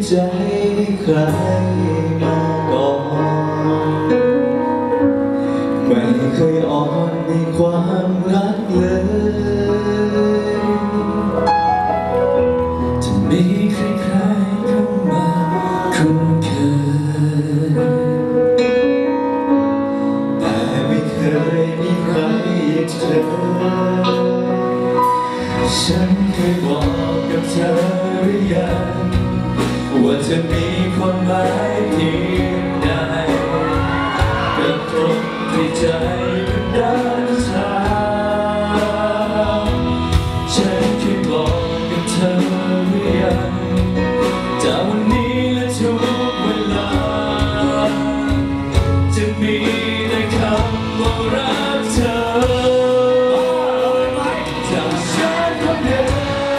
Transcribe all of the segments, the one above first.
ใจใครมาก่อนไม่เคยอ่อนในความรักเลยจะมีใครๆเข้ามาคุ้นเคยแต่ไม่เคยมีใครอย่างเธอฉันเคยบอกกับเธอหรือยังว่าจะมีความหมายเพียงใดกับคนที่ใจเป็นด้านชาฉันเคยบอกกับเธอหรือยังจากวันนี้และทุกเวลาจะมีแต่คำว่ารักเธอจากฉันคนเดียว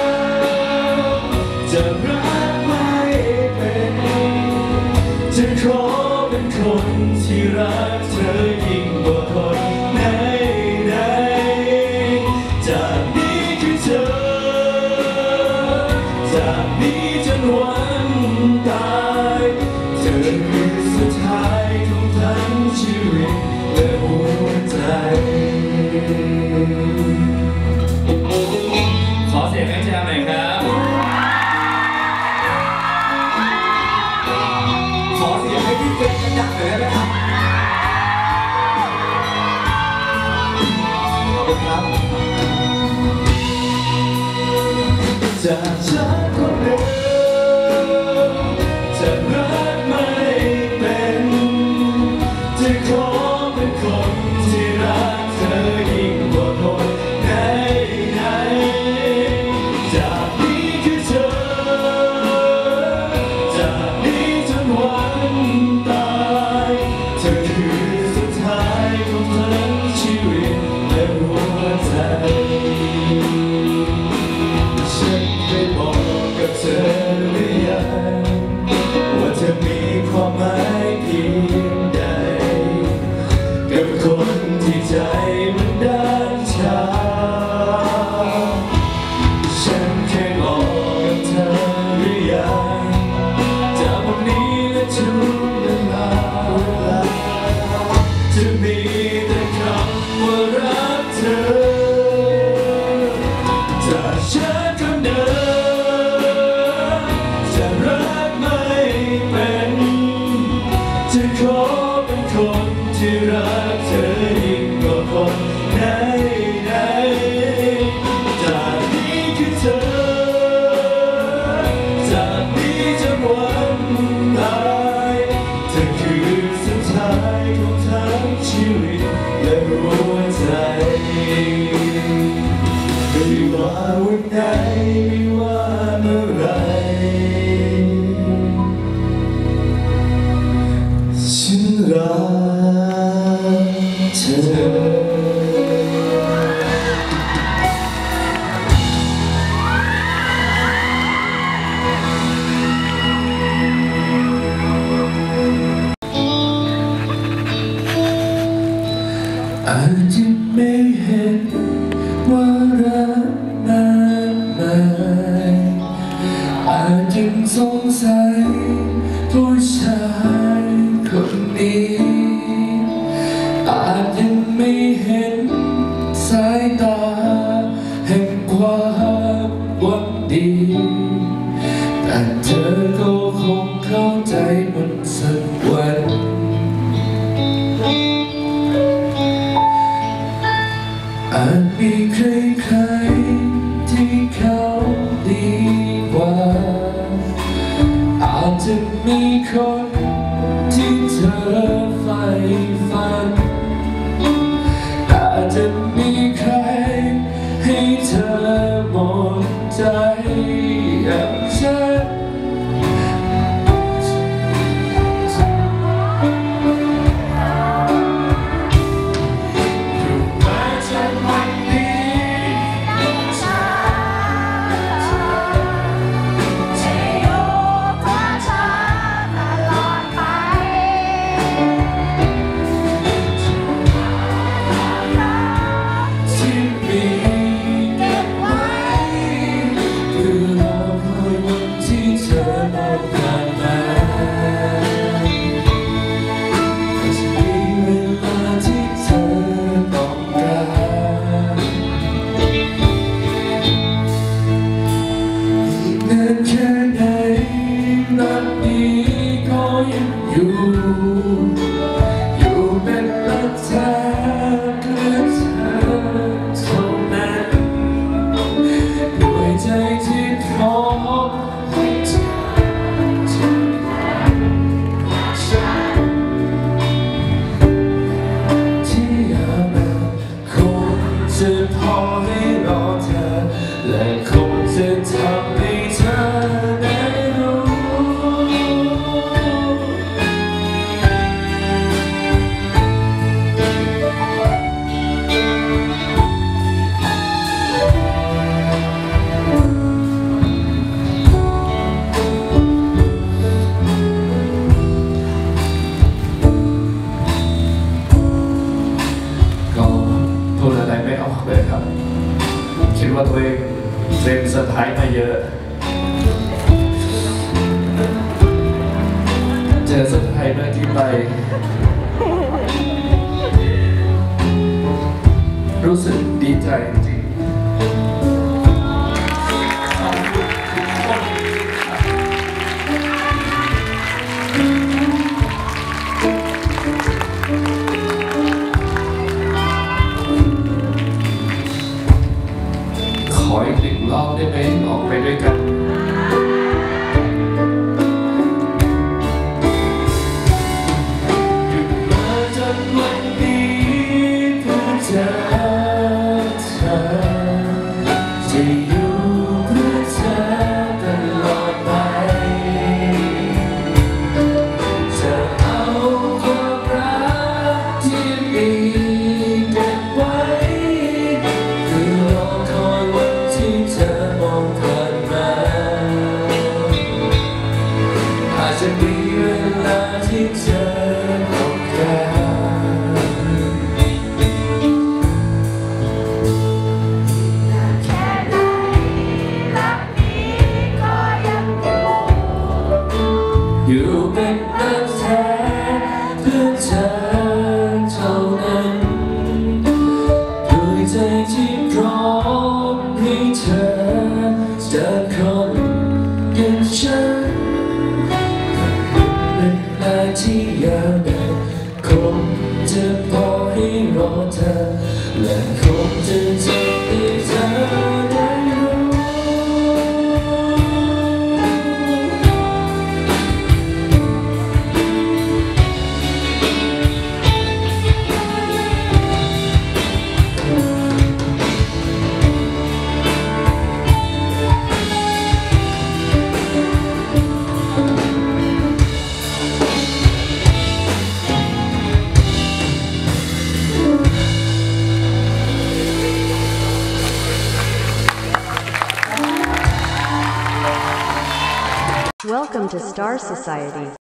จะรักไม่เป็นจะขอเป็นคนที่รักเธอยิ่งกว่าคนไหนๆจากนี้คือเธอจากนี้จนวันตายเธอคือสุดท้ายของทั้งชีวิตและหัวใจขอเสียงให้แจมหน่อยครับขอเสียงให้พี่เป็นกันดังหน่อยได้ไหมครับขอบคุณครับจากฉันคนเดิมจะรักไม่เป็นจะขอเป็นคนที่รักเธอยิ่งกว่าคนไหนๆจากนี้คือเธอจากนี้จนวันตายเธอคือสุดท้ายของทั้งชีวิตและหัวใจฉันเคยบอกกับเธอหรือยังว่าเธอมีความหมายเพียงใดกับคนที่ใจมันด้านชาฉันเคยบอกกับเธอหรือยังจากวันนี้และทุกเวลาจะมีแต่คำว่ารักเธอจากฉันคนเดิมจะรักไม่เป็นจะขอเป็นคนที่รักเธอยิ่งกว่าคนไหนๆจากนี้คือเธอจากนี้จนวันตายเธอคือสุดท้ายของทั้งชีวิตและหัวใจไม่ว่าวันไหนไม่ว่าเมื่อไรฉันรักเธออาจจะไม่เห็นว่ารักมากมายอาจยังสงสัยผู้ชายคนนี้อาจยังไม่เห็นสายตาแห่งความหวังดีแต่เธอก็คงเข้าใจมันสักวันอาจมีใครๆที่เขาดีกว่าอาจจะมีคนที่เธอใฝ่ฝันอาจจะมีใครให้เธอหมดใจอย่างฉันตัวเองเป็นเซอร์ไพรส์มาเยอะเจอเซอร์ไพรส์เมื่อกี้ไปรู้สึกดีใจจริงขออีก1 รอบได้ไหมออกไปด้วยกันหยุดมาจนวันนี้เพื่อเจอเธอจะอยู่เพื่อเธอตลอดไปจะเอาความรักที่มีเก็บไว้เพื่อรอคอยวันที่เธอมองผ่านมาอาจจะมีเวลาที่เธอต้องการอยู่เป็นน้ำแท้เพื่อเธอเท่านั้นด้วยใจที่พร้อมให้เธอจากคนอย่างฉันเวลาที่ยาวนานคงจะพอให้รอเธอและคงจะทำให้เธอได้รู้ Welcome to Star Society.